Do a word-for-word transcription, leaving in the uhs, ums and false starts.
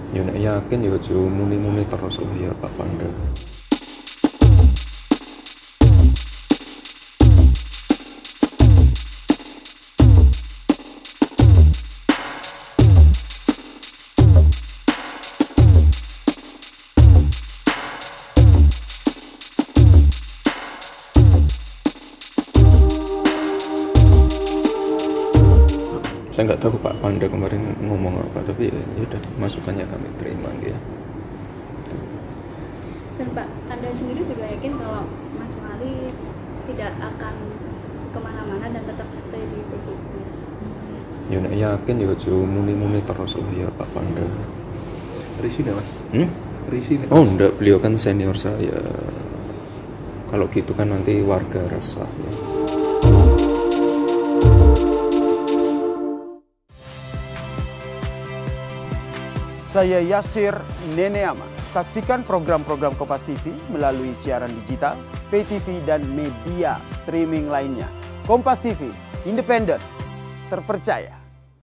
Ya nek yakin ya aja muni-muni terus lah ya Pak Panda. Saya nggak tahu Pak Panda kemarin ngomong apa, tapi ya udah masukannya kami terima ya. Dan Pak, Anda sendiri juga yakin kalau Mas Wali tidak akan kemana-mana dan tetap stay di P G I P? Ya nek yakin ya aja muni-muni terus lah ya Pak Panda. Risi nih Mas? Hmm? Risi nih Oh enggak, beliau kan senior saya. Kalau gitu kan nanti warga resah ya. Saya Yasir Neneama. Saksikan program-program Kompas T V melalui siaran digital, pay T V, dan media streaming lainnya. Kompas T V, independen, terpercaya.